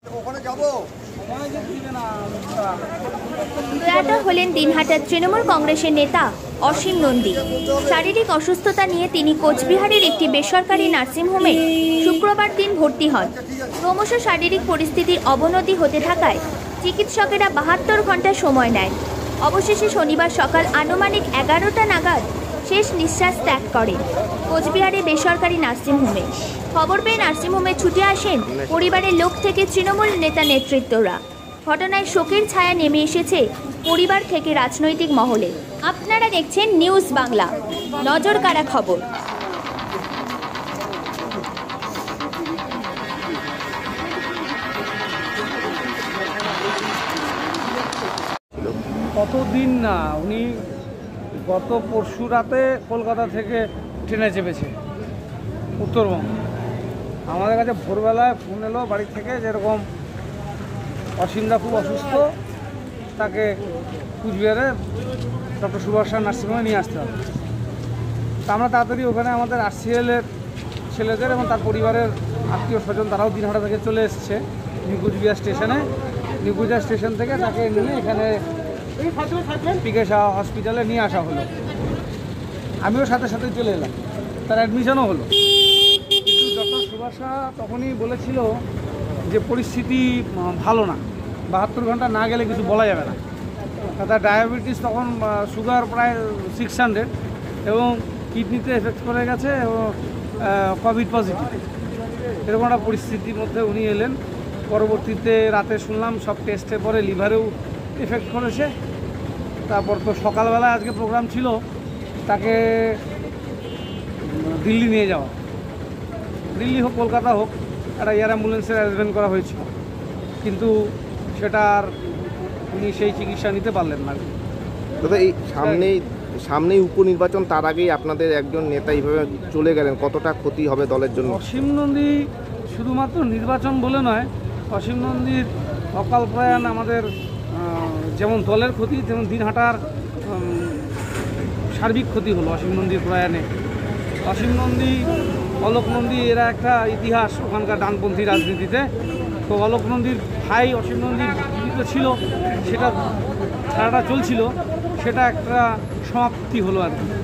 প্রয়াত হলেন দিনহাটার তৃণমূল কংগ্রেসের নেতা অসীম নন্দী। শারীরিক অসুস্থতা নিয়ে তিনি কোচবিহারের একটি বেসরকারি নার্সিংহোমে শুক্রবার দিন ভর্তি হন। ক্রমশ শারীরিক পরিস্থিতির অবনতি হতে থাকায় চিকিৎসকেরা 72 ঘন্টা সময় নেয়। অবশেষে শনিবার সকাল আনুমানিক 11টা নাগাদ শেষ নিঃশ্বাস ত্যাগ করেন কোচবিহারে বেসরকারি নার্সিংহোমে। খবর পেয়ে নার্সিংহোমে ছুটে আসেন পরিবারের লোক থেকে তৃণমূল নেতা নেতৃত্বরা। ঘটনায় শোকের ছায়া নেমে এসেছে পরিবার থেকে রাজনৈতিক মহলে। আপনারা দেখছেন নিউজ বাংলা, নজর কাড়া খবর। কতদিন না, উনি গত পরশু রাতে কলকাতা থেকে ট্রেনে চেপেছে উত্তরবঙ্গ। আমাদের কাছে ভোরবেলায় ফোন এলো বাড়ি থেকে, যেরকম অসীমদা খুব অসুস্থ, তাকে কুচবিহারে ডক্টর সুভাষ নার্সিংহোমে নিয়ে আসতে হবে। তা আমরা তাড়াতাড়ি ওখানে আমাদের আরসিএলের ছেলেদের এবং তার পরিবারের আত্মীয় স্বজন তারাও দিনহাটা থেকে চলে এসছে নিউ কুচবিহার স্টেশনে। নিউ কুচবিহার স্টেশন থেকে তাকে নিয়ে এখানে পিকে শাহ হসপিটালে নিয়ে আসা হলো। আমিও সাথে সাথে চলে এলাম, তার অ্যাডমিশনও হলো। কিন্তু ডক্টর সুভাষ তখনই বলেছিল যে পরিস্থিতি ভালো না, 72 ঘন্টা না গেলে কিছু বলা যাবে না। তার ডায়াবেটিস তখন সুগার প্রায় 600 এবং কিডনিতে এফেক্ট করে গেছে এবং কোভিড পজিটিভ, এরকম একটা পরিস্থিতির মধ্যে উনি এলেন। পরবর্তীতে রাতে শুনলাম সব টেস্টের পরে লিভারেও এফেক্ট করেছে। তারপর তো সকালবেলা আজকে প্রোগ্রাম ছিল তাকে দিল্লি নিয়ে যাওয়া, দিল্লি হোক কলকাতা হোক, একটা এয়ার অ্যাম্বুলেন্সের অ্যারেঞ্জমেন্ট করা হয়েছিল, কিন্তু সেটা আর উনি সেই চিকিৎসা নিতে পারলেন না। দাদা, এই সামনেই উপনির্বাচন, তার আগেই আপনাদের একজন নেতা এইভাবে চলে গেলেন, কতটা ক্ষতি হবে দলের জন্য? অসীম নন্দী শুধুমাত্র নির্বাচন বলে নয়, অসীম নন্দীর অকাল প্রয়াণ আমাদের যেমন দলের ক্ষতি, তেমন দিনহাটার সার্বিক ক্ষতি হলো অসীম নন্দীর প্রয়াণে। অসীম নন্দী, অলোক নন্দী এরা একটা ইতিহাস ওখানকার ডানপন্থী রাজনীতিতে। তো অলোক নন্দীর ভাই অসীম নন্দী জীবিত ছিল, সেটা খেলাটা চলছিল, সেটা একটা সমাপ্তি হলো আর কি।